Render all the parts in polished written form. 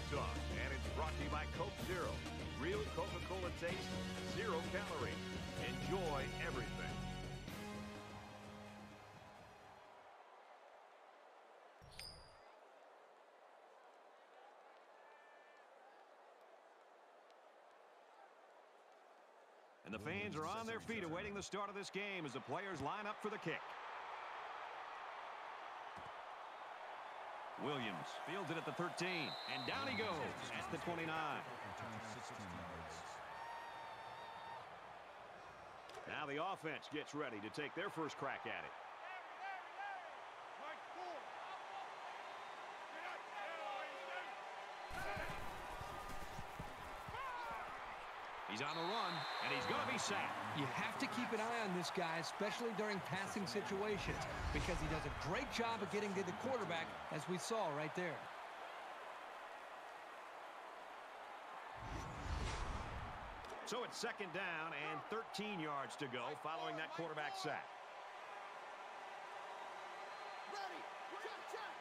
Talk, and it's brought to you by Coke Zero. Real Coca-Cola taste, 0 calories. Enjoy everything. And the fans are on their feet awaiting the start of this game as the players line up for the kick. Williams fields it at the 13, and down he goes at the 29. Now the offense gets ready to take their first crack at it. He's on the run, and he's going to be sacked. You have to keep an eye on this guy, especially during passing situations, because he does a great job of getting to the quarterback, as we saw right there. So it's second down and 13 yards to go following that quarterback sack. Ready. Check.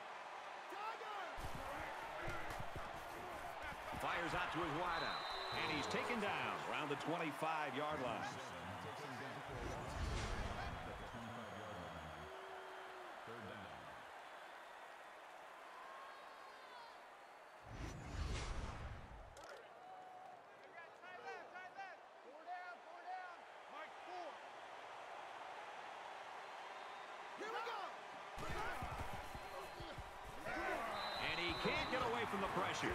Tiger. Fires out to his wideout. And he's taken down around the 25-yard line. Third down. Four down. Mike, 4. Here we go. And he can't get away from the pressure.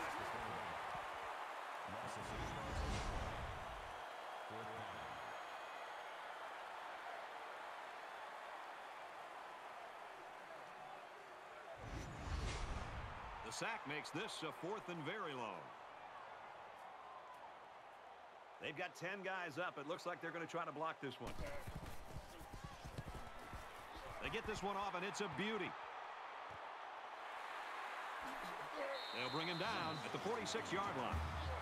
The sack makes this a 4th and very long. They've got 10 guys up. It looks like they're going to try to block this one. They get this one off, and it's a beauty. They'll bring him down at the 46-yard line.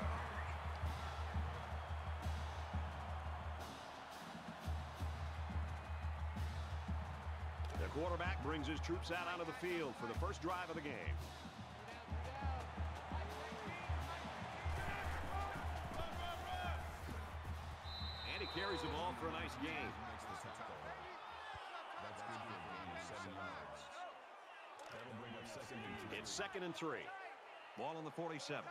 The quarterback brings his troops out onto the field for the first drive of the game. And he carries the ball for a nice gain. That's good for a gain of 7 yards. That'll bring up second and 3. It's 2nd and 3. Ball on the 47.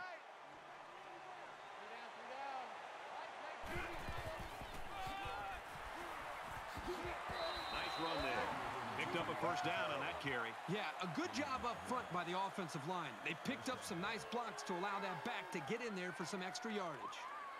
Nice run there. Picked up a first down on that carry. Yeah, a good job up front by the offensive line. They picked up some nice blocks to allow that back to get in there for some extra yardage.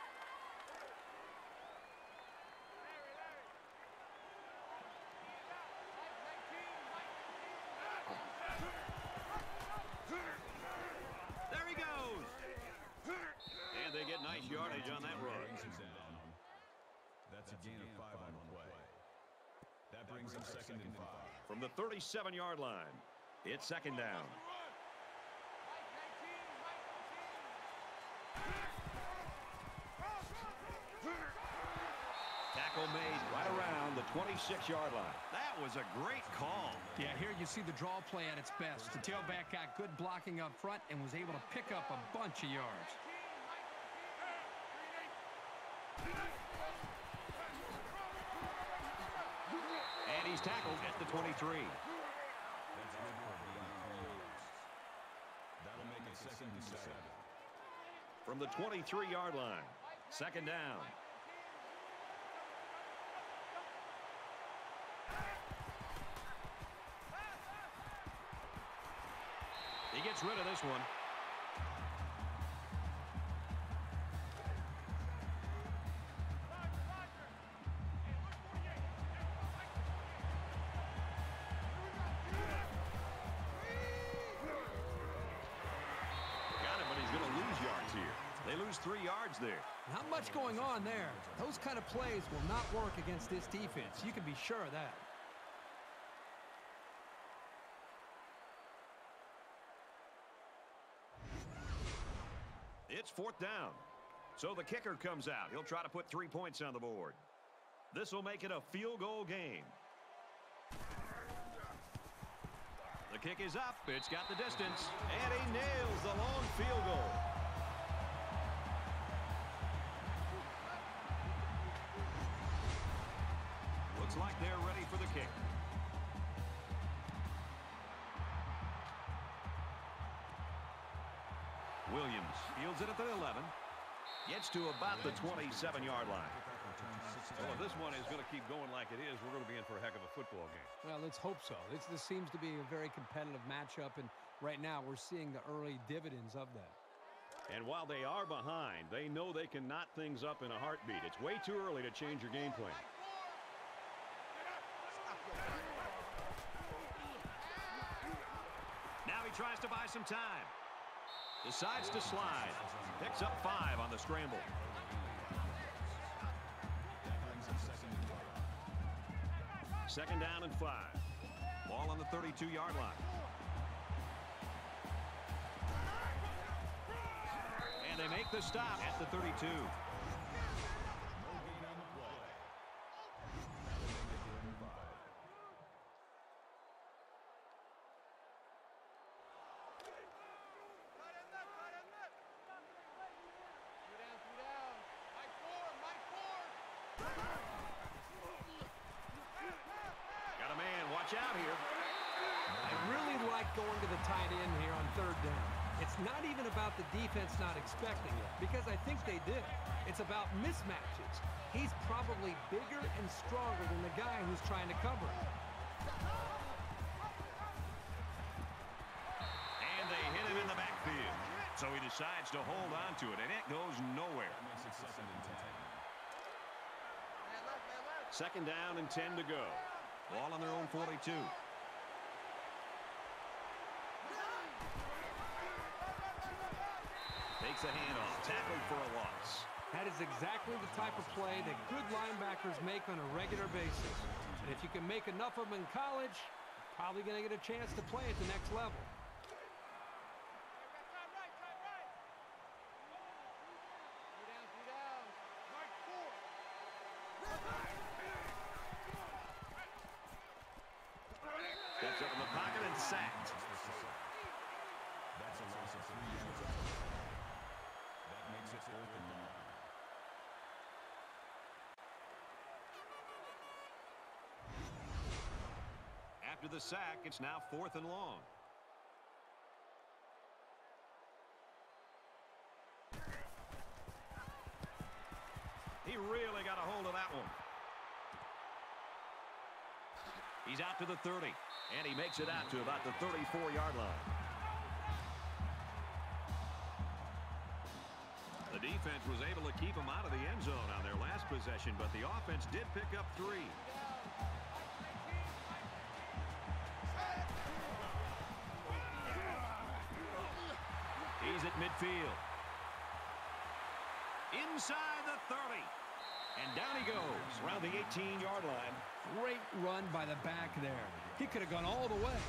There he goes. And they get nice yardage on that run. That's a gain of 5 on the play. That brings him 2nd and 5. From the 37-yard line, it's 2nd down. Tackle made right around the 26-yard line. That was a great call. Yeah, here you see the draw play at its best. The tailback got good blocking up front and was able to pick up a bunch of yards. And he's tackled at the 23. That's good for a gain of 3 yards. That'll make it 2nd and 7. From the 23-yard line, 2nd down. He gets rid of this one. They lose 3 yards there. Not much going on there. Those kind of plays will not work against this defense. You can be sure of that. It's 4th down. So the kicker comes out. He'll try to put 3 points on the board. This will make it a field goal game. The kick is up. It's got the distance. And he nails the long field goal. Looks like they're ready for the kick. Williams fields it at the 11. Gets to about the 27-yard line. Well, if this one is going to keep going like it is, we're going to be in for a heck of a football game. Well, let's hope so. This seems to be a very competitive matchup, and right now we're seeing the early dividends of that. And while they are behind, they know they can knot things up in a heartbeat. It's way too early to change your game plan. Now he tries to buy some time. Decides to slide. Picks up 5 on the scramble. Second down and 5. Ball on the 32-yard line. And they make the stop at the 32. Got a man, watch out here. I really like going to the tight end here on third down. It's not even about the defense not expecting it, because I think they did. It's about mismatches. He's probably bigger and stronger than the guy who's trying to cover him. And they hit him in the backfield. So he decides to hold on to it, and it goes nowhere. Second down and 10 to go. Ball on their own 42. Takes a handoff, tackled for a loss. That is exactly the type of play that good linebackers make on a regular basis. And if you can make enough of them in college, you're probably going to get a chance to play at the next level. Steps up in the pocket and sacked. That's a loss of 3 yards. That makes it 4th and 9. After the sack, it's now 4th and long. He really got a hold of that one. He's out to the 30, and he makes it out to about the 34-yard line. The defense was able to keep him out of the end zone on their last possession, but the offense did pick up 3. He's at midfield. Inside the 30. And down he goes around the 18-yard line. Great run by the back there. He could have gone all the way.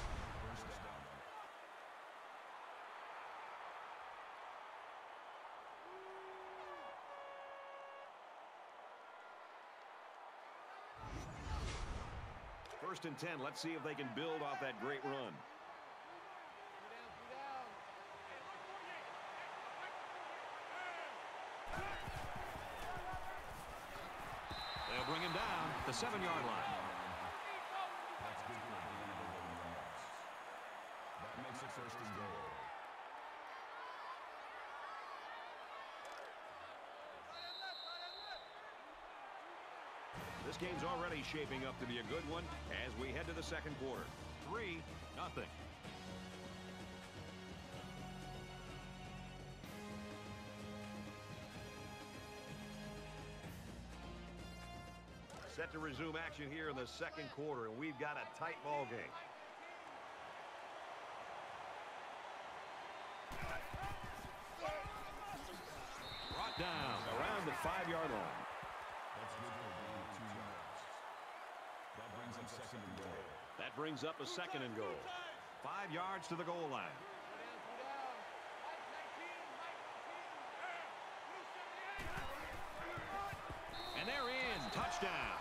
First and 10. Let's see if they can build off that great run. They'll bring him down at the 7-yard line. That's good for a gain of 11 yards. That makes it 1st and goal. This game's already shaping up to be a good one as we head to the second quarter. 3-0. Set to resume action here in the second quarter, and we've got a tight ball game. Brought down around the 5-yard line. That's good for a gain of 2 yards. That brings up 2nd and goal. That brings up a 2nd and goal. 5 yards to the goal line. And they're in. Touchdown.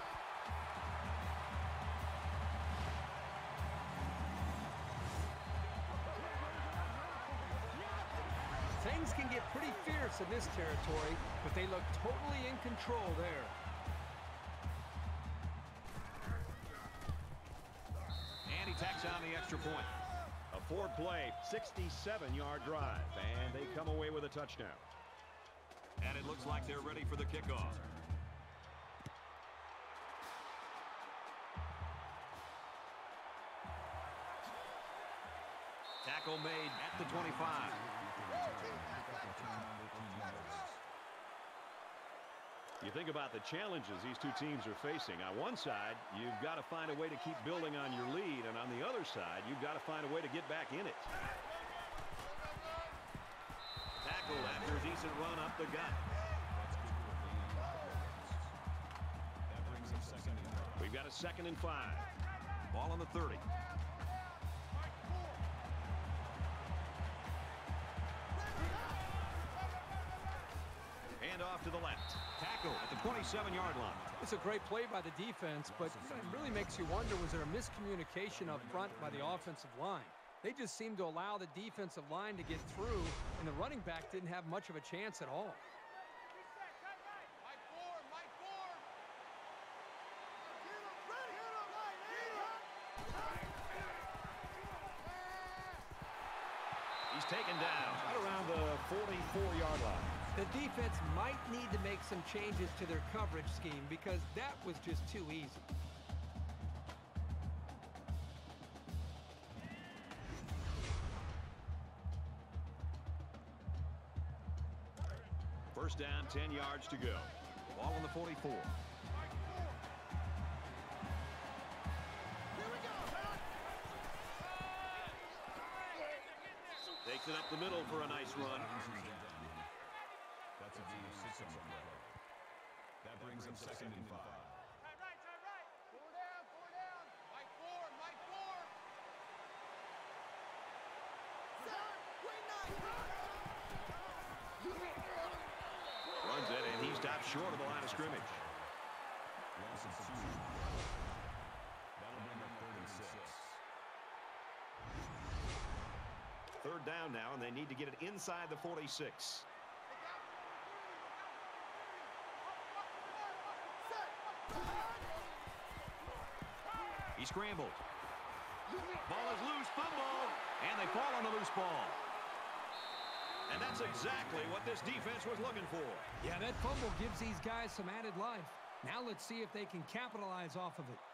Things can get pretty fierce in this territory, but they look totally in control there. extra point. A four-play, 67-yard drive, and they come away with a touchdown. And it looks like they're ready for the kickoff. Tackle made at the 25. You think about the challenges these two teams are facing. On one side, you've got to find a way to keep building on your lead, and on the other side, you've got to find a way to get back in it. Tackle after a decent run up the gut. We've got a 2nd and 5. Ball on the 30. Hand off to the left. Tackle at the 27-yard line. It's a great play by the defense, but it really makes you wonder, was there a miscommunication up front by the offensive line? They just seemed to allow the defensive line to get through, and the running back didn't have much of a chance at all. He's taken down right around the 44-yard line. The defense might need to make some changes to their coverage scheme because that was just too easy. First down, 10 yards to go. Ball on the 44. Takes it up the middle for a nice run. That's a gain of 6 on the play. That brings him 2nd and 5. Four down. Mike 4. Set. Wait, Runs it, and he stops short of the line of scrimmage. Loss of 2. That'll bring up 3rd and 6. Third down now, and they need to get it inside the 46. He scrambled. Ball is loose, fumble, and they fall on the loose ball. And that's exactly what this defense was looking for. Yeah, that fumble gives these guys some added life. Now let's see if they can capitalize off of it.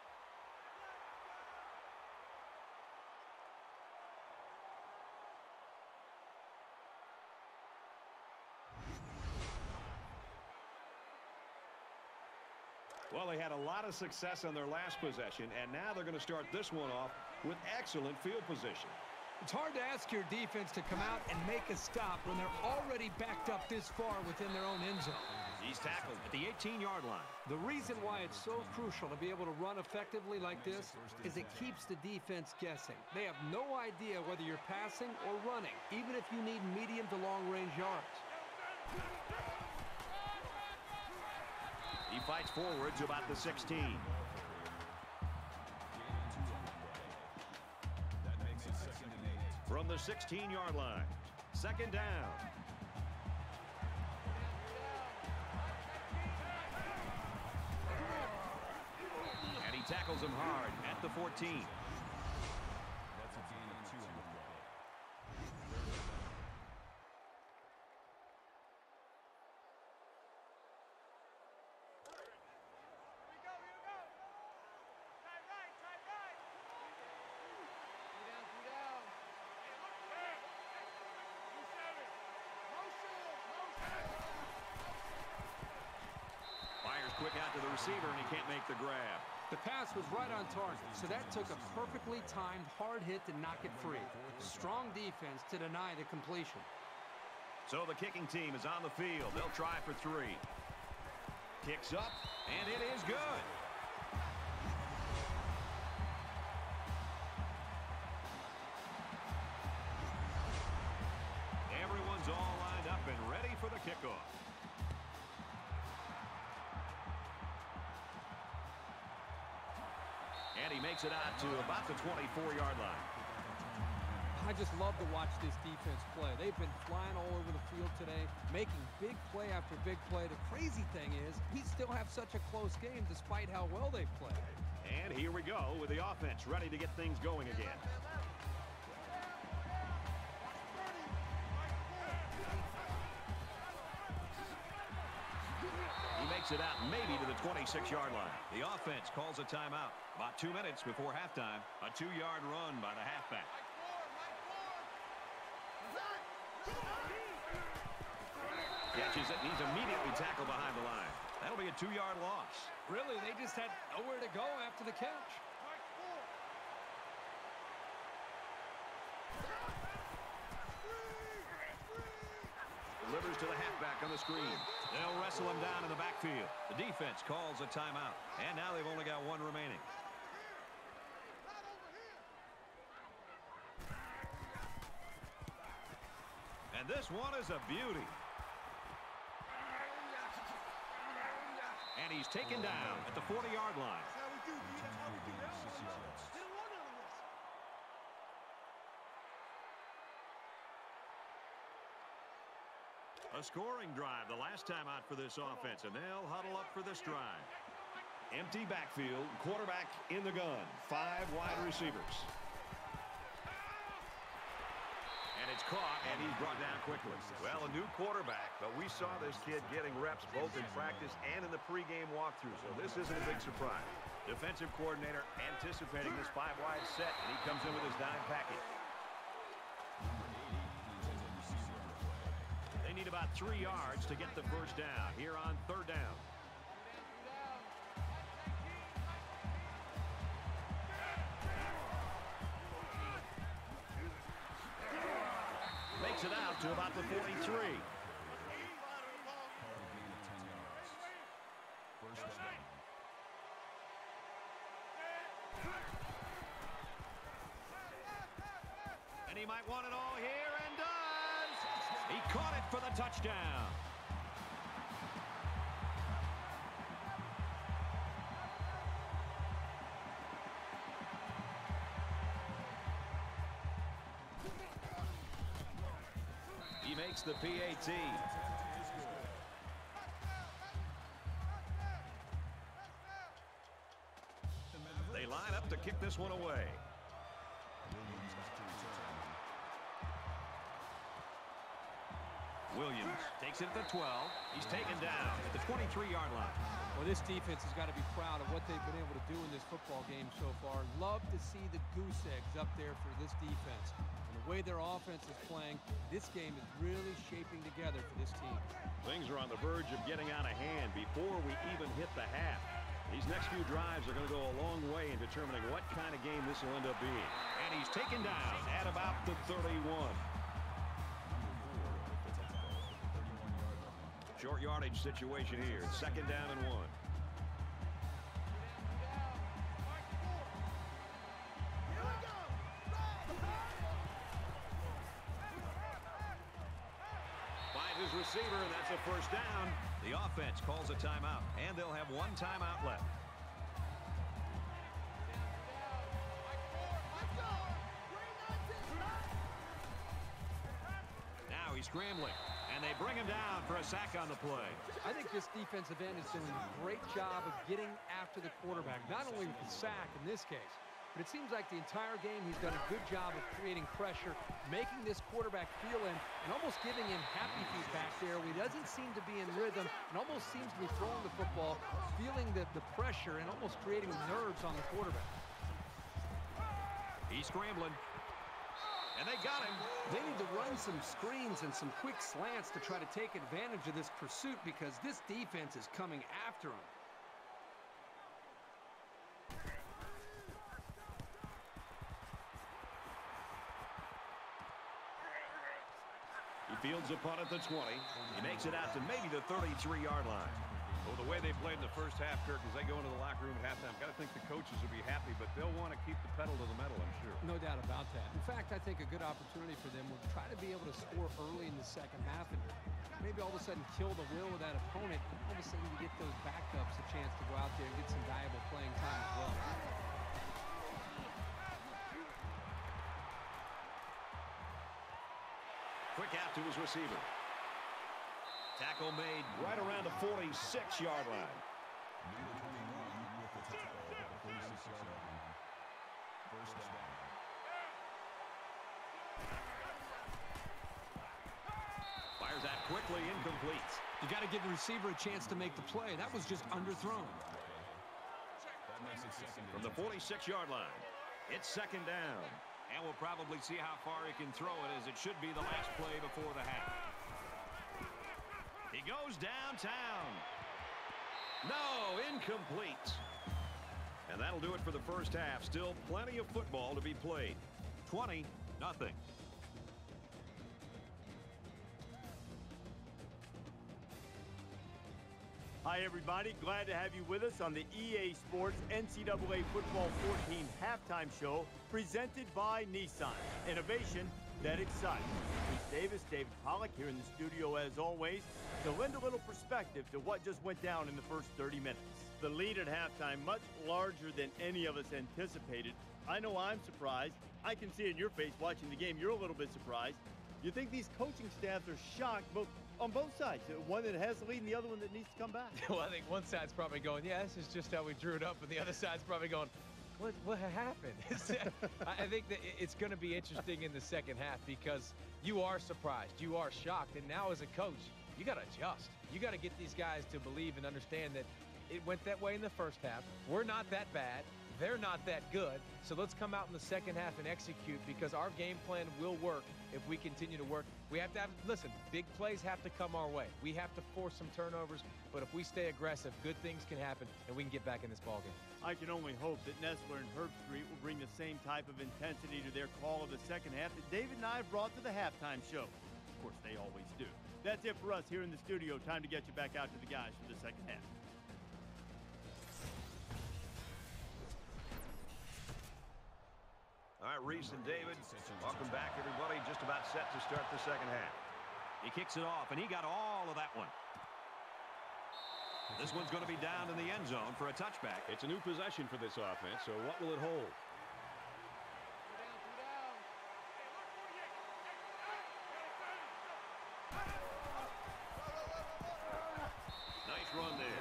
Well, they had a lot of success on their last possession, and now they're going to start this one off with excellent field position. It's hard to ask your defense to come out and make a stop when they're already backed up this far within their own end zone. He's tackled at the 18-yard line. The reason why it's so crucial to be able to run effectively like this is it keeps the defense guessing. They have no idea whether you're passing or running, even if you need medium to long-range yards. He fights forward to about the 16. That makes it 2nd and 8. From the 16-yard line. 2nd down. And he tackles him hard at the 14. That's a gain of 2 on the play. Quick out to the receiver, and he can't make the grab. The pass was right on target, so that took a perfectly timed hard hit to knock it free. Strong defense to deny the completion. So the kicking team is on the field. They'll try for 3. Kicks up, and it is good. Everyone's all lined up and ready for the kickoff. And he makes it out to about the 24-yard line. I just love to watch this defense play. They've been flying all over the field today, making big play after big play. The crazy thing is, we still have such a close game despite how well they've played. And here we go with the offense ready to get things going again. makes it out maybe to the 26-yard line. The offense calls a timeout. About 2 minutes before halftime. A 2-yard run by the halfback. Catches it, and he's immediately tackled behind the line. That'll be a 2-yard loss. Really, they just had nowhere to go after the catch. Delivers to the halfback on the screen. They'll wrestle him down in the backfield. The defense calls a timeout. And now they've only got one remaining. And this one is a beauty. And he's taken down at the 40-yard line. A scoring drive the last time out for this offense, and they'll huddle up for this drive. Empty backfield, quarterback in the gun, 5 wide receivers. And it's caught, and he's brought down quickly. Well, a new quarterback, but we saw this kid getting reps both in practice and in the pregame walkthrough, so this isn't a big surprise. Defensive coordinator anticipating this 5-wide set, and he comes in with his dime package. They need about 3 yards to get the first down here on 3rd down. Makes it out to about the 43. And he might want it all here, and does. He caught it for the touchdown. He makes the PAT. They line up to kick this one away. Williams takes it at the 12. He's taken down at the 23-yard line. Well, this defense has got to be proud of what they've been able to do in this football game so far. Love to see the goose eggs up there for this defense. And the way their offense is playing, this game is really shaping together for this team. Things are on the verge of getting out of hand before we even hit the half. These next few drives are going to go a long way in determining what kind of game this will end up being. And he's taken down at about the 31. Short yardage situation here. 2nd down and 1. Finds his receiver, and that's a first down. The offense calls a timeout, and they'll have 1 timeout left. Now he's scrambling. And they bring him down for a sack on the play. I think this defensive end is doing a great job of getting after the quarterback, not only with the sack in this case, but it seems like the entire game he's done a good job of creating pressure, making this quarterback feel in, and almost giving him happy feet back there. He doesn't seem to be in rhythm and almost seems to be throwing the football, feeling the pressure and almost creating nerves on the quarterback. He's scrambling. And they got him. They need to run some screens and some quick slants to try to take advantage of this pursuit because this defense is coming after him. He fields a punt at the 20. He makes it out to maybe the 33-yard line. Well, the way they played in the first half, Kirk, as they go into the locker room at halftime, got to think the coaches will be happy, but they'll want to keep the pedal to the metal, I'm sure. No doubt about that. In fact, I think a good opportunity for them would try to be able to score early in the second half and maybe all of a sudden kill the will of that opponent. All of a sudden you get those backups a chance to go out there and get some valuable playing time as well. Quick out to his receiver. Tackle made right around the 46-yard line. Fires that quickly incomplete. You got to give the receiver a chance to make the play. That was just underthrown. That makes it second and From the 46-yard line, it's second down. And we'll probably see how far he can throw it, as it should be the last play before the half. He goes downtown. No, incomplete. And that'll do it for the first half. Still plenty of football to be played. 20-0. Hi, everybody. Glad to have you with us on the EA Sports NCAA Football 14 halftime show presented by Nissan. Innovation that excites. Chris Davis, David Pollack here in the studio as always to lend a little perspective to what just went down in the first 30 minutes. The lead at halftime much larger than any of us anticipated. I know I'm surprised. I can see it in your face watching the game. You're a little bit surprised. You think these coaching staffs are shocked, but on both sides, one that has the lead and the other one that needs to come back. Well, I think one side's probably going, yeah, this is just how we drew it up, and the other side's probably going, what happened? I think that it's going to be interesting in the second half because you are surprised, you are shocked, and now as a coach, you got to adjust. You got to get these guys to believe and understand that it went that way in the first half. We're not that bad. They're not that good. So let's come out in the second half and execute, because our game plan will work if we continue to work. We have to have, listen, big plays have to come our way. We have to force some turnovers, but if we stay aggressive, good things can happen, and we can get back in this ballgame. I can only hope that Nessler and Herbstreit will bring the same type of intensity to their call of the second half that David and I have brought to the halftime show. Of course, they always do. That's it for us here in the studio. Time to get you back out to the guys for the second half. All right, Reese and David, welcome back, everybody. Just about set to start the second half. He kicks it off, and he got all of that one. This one's going to be down in the end zone for a touchback. It's a new possession for this offense, so what will it hold? Nice run there.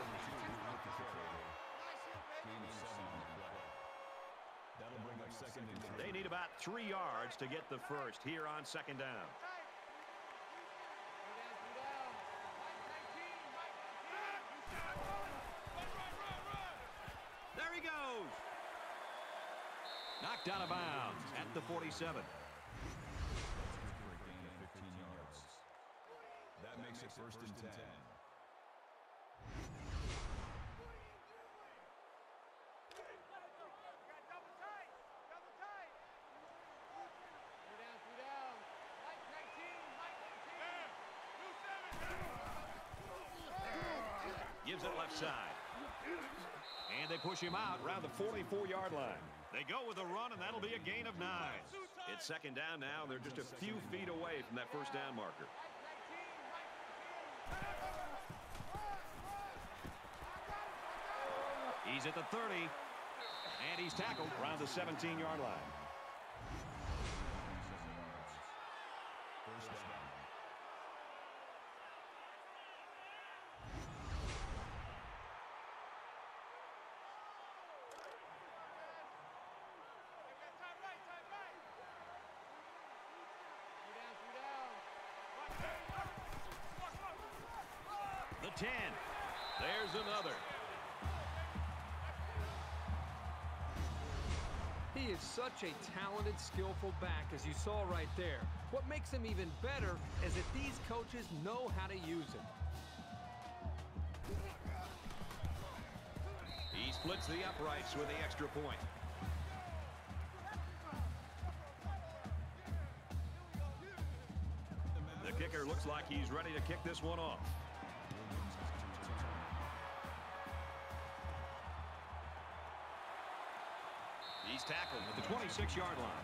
That'll bring up second and 10. They need about 3 yards to get the first here on second down. There he goes. Knocked out of bounds at the 47. For a gain of 15 yards. That makes it first and 10. Gives it left side. And they push him out around the 44-yard line. They go with a run, and that'll be a gain of 9. It's second down now. They're just a few feet away from that first down marker. He's at the 30, and he's tackled around the 17-yard line. First down. The 10. There's another. He is such a talented, skillful back, as you saw right there. What makes him even better is that these coaches know how to use him. He splits the uprights with the extra point. The kicker looks like he's ready to kick this one off. He's tackled at the 26-yard line.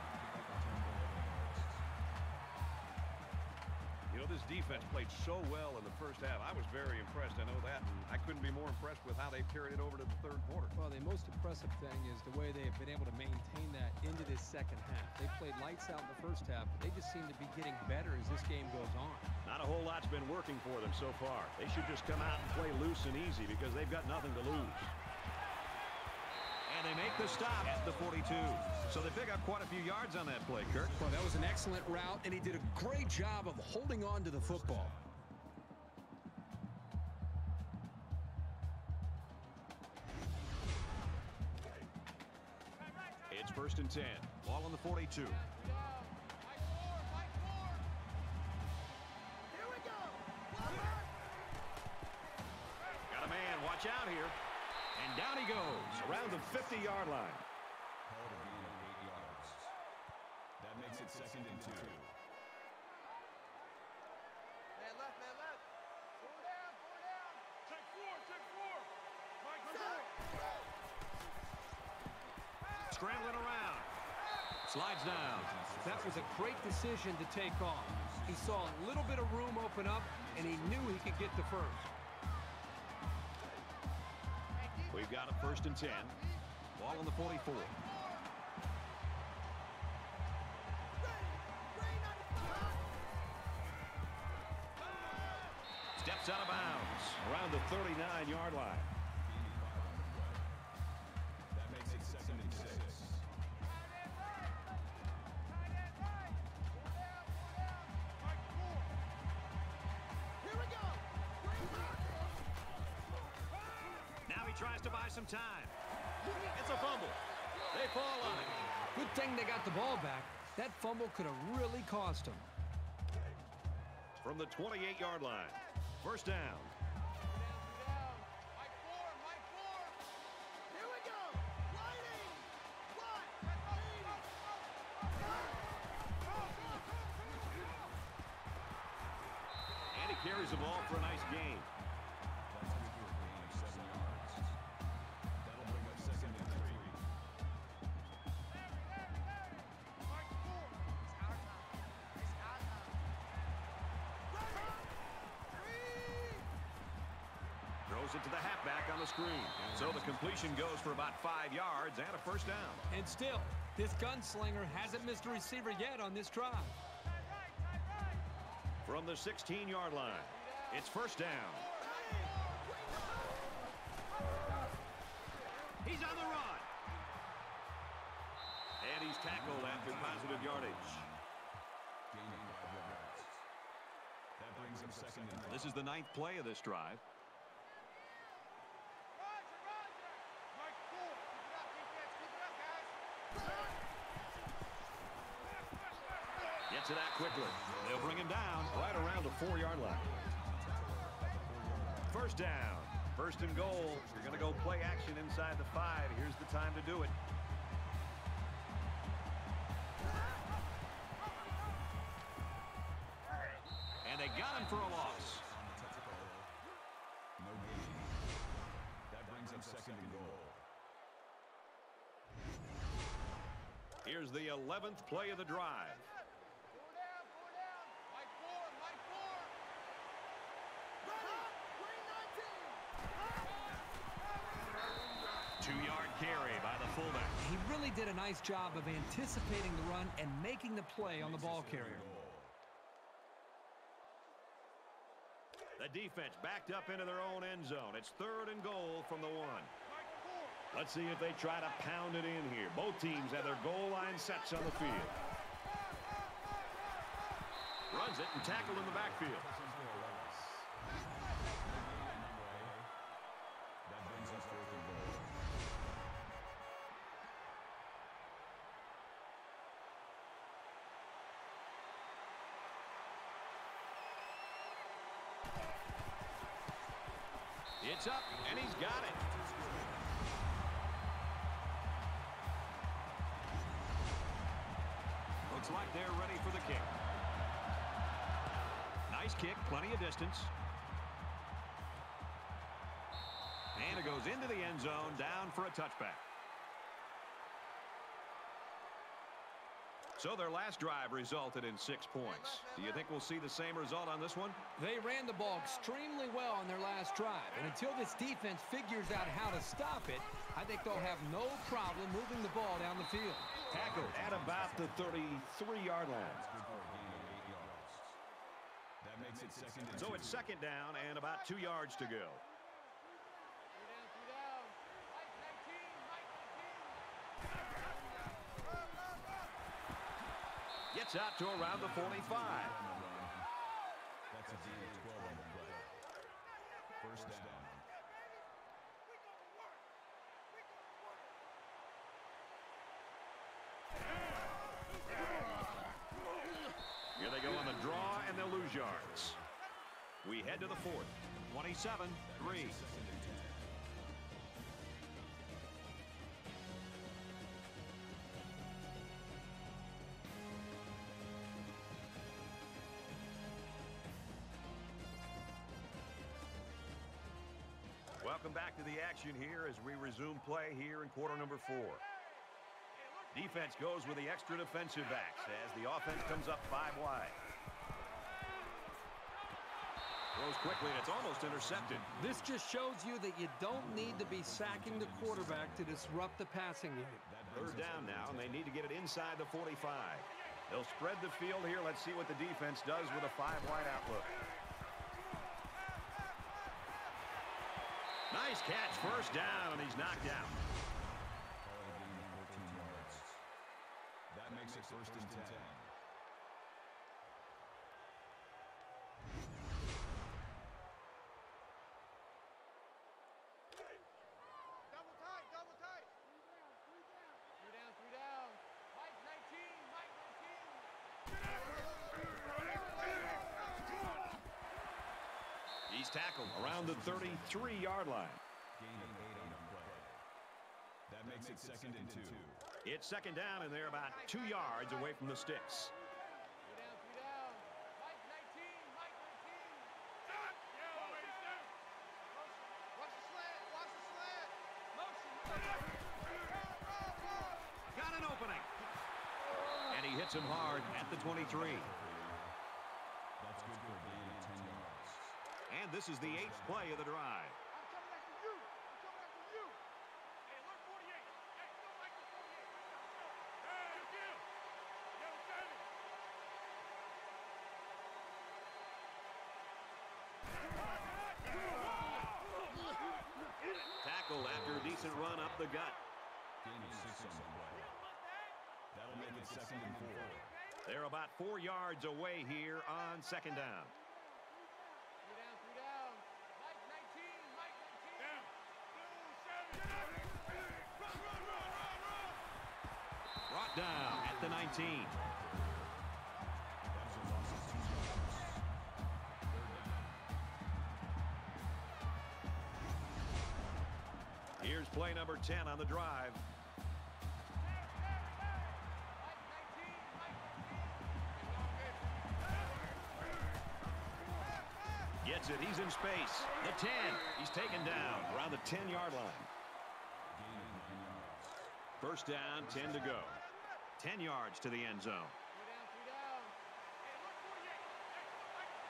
You know, this defense played so well in the first half. I was very impressed. I know that. And I couldn't be more impressed with how they carried it over to the third quarter. Well, the most impressive thing is the way they've been able to maintain that into this second half. They played lights out in the first half, but they just seem to be getting better as this game goes on. Not a whole lot's been working for them so far. They should just come out and play loose and easy because they've got nothing to lose. And they make the stop at the 42. So they pick up quite a few yards on that play, Kirk. Well, that was an excellent route, and he did a great job of holding on to the football. first and 10. Ball on the 42. Got a man. Watch out here. And down he goes around the 50-yard line. Called a gain of 8 yards. That makes it second and 2. Man left, man left. Four down, four down. Check four, check four. Mike, four. Scrambling around. Slides down. That was a great decision to take off. He saw a little bit of room open up, and he knew he could get to first. We've got a first and 10. Ball on the 44. Steps out of bounds around the 39-yard line. That makes it second and 6. Here we go. Now he tries to buy some time. It's a fumble. They fall on it. Good thing they got the ball back. That fumble could have really cost him. From the 28-yard line. First down. Mike four, Mike four. Here we go. Lighting. One. And he carries the ball for a nice gain. That's good for a gain of 7 yards. That'll bring up second and 3. Mike four. It's our time. It's our time. Throws it to the halfback on the screen. So the completion goes for about 5 yards and a first down. And still, this gunslinger hasn't missed a receiver yet on this drive. From the 16-yard line, it's first down. He's on the run. And he's tackled after positive yardage. Gaining 5 yards. That brings up second and 3. This is the 9th play of this drive. Roger, Roger. Mike four. Keep it up, defense. Keep it up, guys. Gets it out quickly. They'll bring him down right around the 4-yard line. First down. First and goal. You're going to go play action inside the 5. Here's the time to do it. And they got him for a loss. No gain. That brings up second and goal. Here's the 11th play of the drive. Four down, four down. Mike four, Mike four. Ready. Green 19. 2-yard carry by the fullback. He really did a nice job of anticipating the run and making the play on the ball carrier. The defense backed up into their own end zone. It's third and goal from the 1. Let's see if they try to pound it in here. Both teams have their goal line sets on the field. Runs it and tackled in the backfield. That brings us fourth and goal. It's up, and he's got it. Looks like they're ready for the kick. Nice kick, plenty of distance. And it goes into the end zone, down for a touchback. So their last drive resulted in 6 points. Do you think we'll see the same result on this one? They ran the ball extremely well on their last drive, and until this defense figures out how to stop it, I think they'll have no problem moving the ball down the field. Tackled at about the 33-yard line. Good for a gain of 8 yards. That makes it second and 2. So it's second down and about 2 yards to go. Three down. Mike 19, Mike 19. Gets out to around the 45. That's a gain of 12 on the play. First down. go on the draw, and they'll lose yards. We head to the fourth. 27-3. Welcome back to the action here as we resume play here in quarter number 4. Defense goes with the extra defensive backs as the offense comes up 5 wide. Throws quickly, and it's almost intercepted. This just shows you that you don't need to be sacking the quarterback to disrupt the passing game. Third down now, and they need to get it inside the 45. They'll spread the field here. Let's see what the defense does with a 5 wide outlook. Nice catch, first down, and he's knocked out. That makes it first and 10. Double tight, double tight. 3 down, 3 down. Mike 19, Mike 19. He's tackled around the 33-yard line. Gain of 8 on the play. That makes it second and 2. It's second down, and they're about 2 yards away from the sticks. 3 down, 3 down. Mike 19, Mike 19. Watch the slant, watch the slant. Motion. Got an opening. And he hits him hard at the 23. That's good for a gain of 10 yards. And this is the 8th play of the drive. I'm coming after you. I'm coming after you. Hey, look 48. Hey, still like the 48. Hey, kill. Yo, Sammy. Tackle after a decent run up the gut. Gain of 6 on the play. That'll make it second and 4. They're about 4 yards away here on second down. 3 down, 3 down. Mike 19, Mike 19. Down. Brought down at the 19. That is a loss of 2 yards. Third down. Here's play number 10 on the drive. Gets it. He's in space. The 10. He's taken down around the 10-yard line. Gain of 9 yards. First down, 10 to go. 10 yards to the end zone. 3 down, 3 down. Hey, look 48. Hey, still like the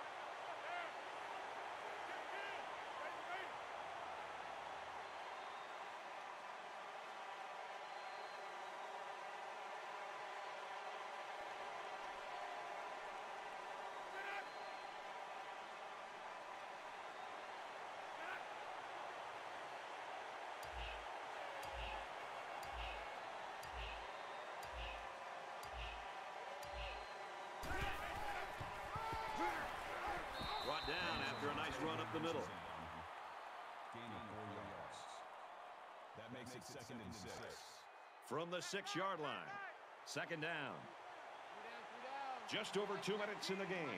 48. Brought down after a nice run up the middle. Gain of 4 yards. That makes it second and 6. From the 6-yard line. Second down. 3 down, 3 down. Just over 2 minutes in the game.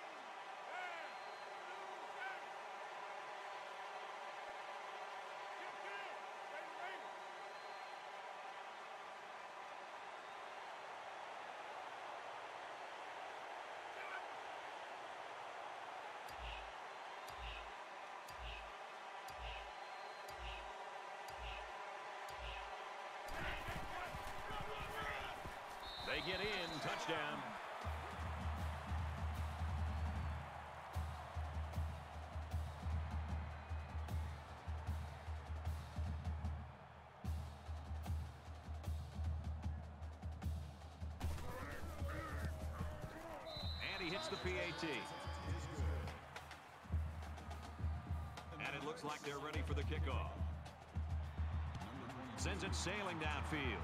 They get in. Touchdown. And he hits the PAT. And it looks like they're ready for the kickoff. Sends it sailing downfield.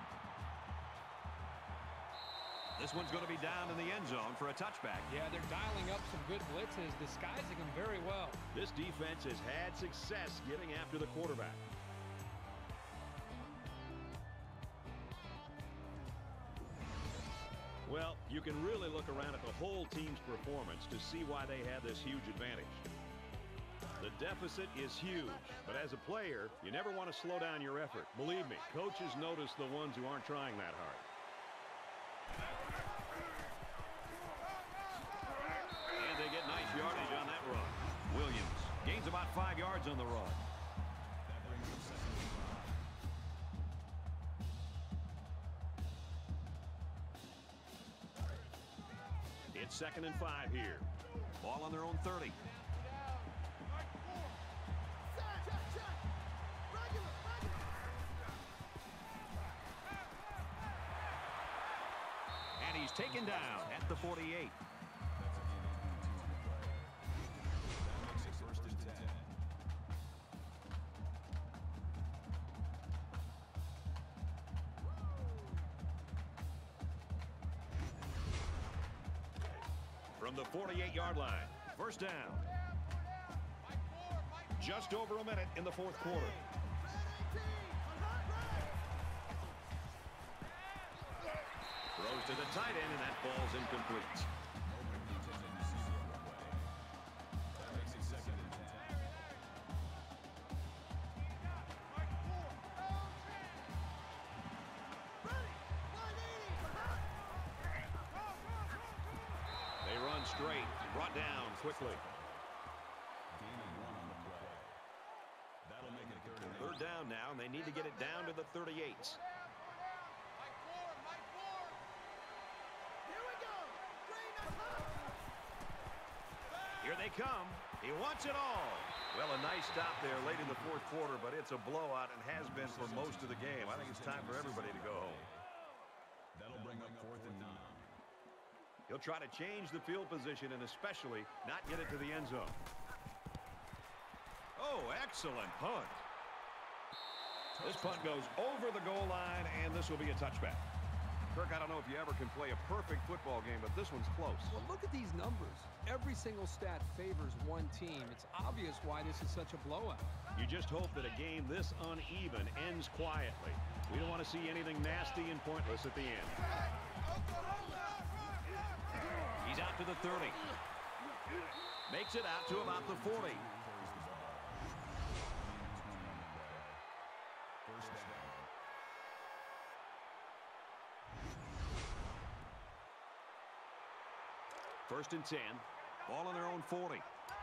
This one's going to be down in the end zone for a touchback. Yeah, they're dialing up some good blitzes, disguising them very well. This defense has had success getting after the quarterback. Well, You can really look around at the whole team's performance to see why they had this huge advantage. The deficit is huge, but as a player, you never want to slow down your effort. Believe me, coaches notice the ones who aren't trying that hard. And they get nice yardage on that run. Williams gains about 5 yards on the run. It's 2nd and 5 here. Ball on their own 30. And he's taken down at the 48. From the 48-yard line, 1st down. Just over a minute in the 4th quarter. Throws to the tight end, and that ball's incomplete. They run straight, brought down quickly. That'll make it 3rd down now, and they need to get it down to the 38. Here they come. He wants it all. Well, a nice stop there late in the 4th quarter, but it's a blowout and has been for most of the game. I think it's time for everybody to go home. That'll bring up 4th and 9. He'll try to change the field position and especially not get it to the end zone. Oh, excellent punt. This punt goes over the goal line, and this will be a touchback. Kirk, I don't know if you ever can play a perfect football game, but this one's close. Well, look at these numbers. Every single stat favors one team. It's obvious why this is such a blowout. You just hope that a game this uneven ends quietly. We don't want to see anything nasty and pointless at the end. He's out to the 30. Makes it out to about the 40. 1st down. First and 10. Ball on their own 40.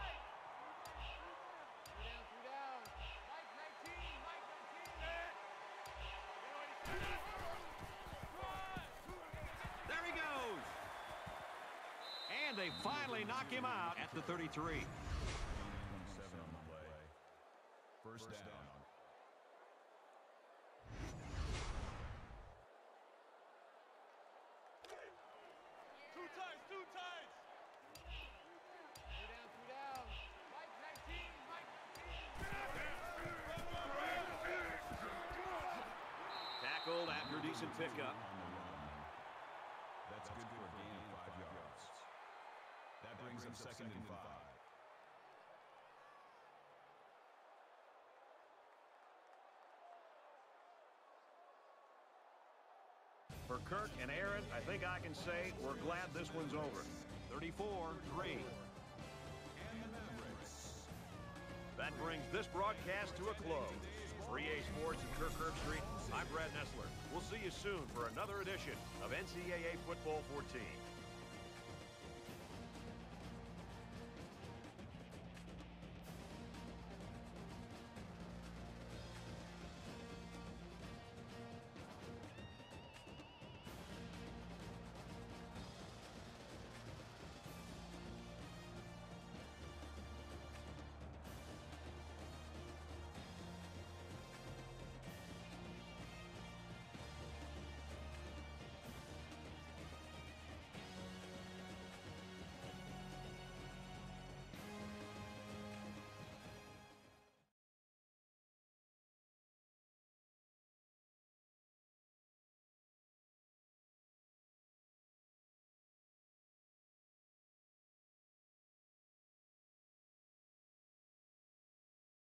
There he goes. And they finally knock him out at the 33. 7 on the play. 1st down. Two times. Tackled after a decent pickup. That's good for a gain of 5 yards. That brings up 2nd and 5. For Kirk and Aaron, I think I can say we're glad this one's over. 34-3. That brings this broadcast to a close. For EA Sports and Kirk Herbstreit, I'm Brad Nessler. We'll see you soon for another edition of NCAA Football 14.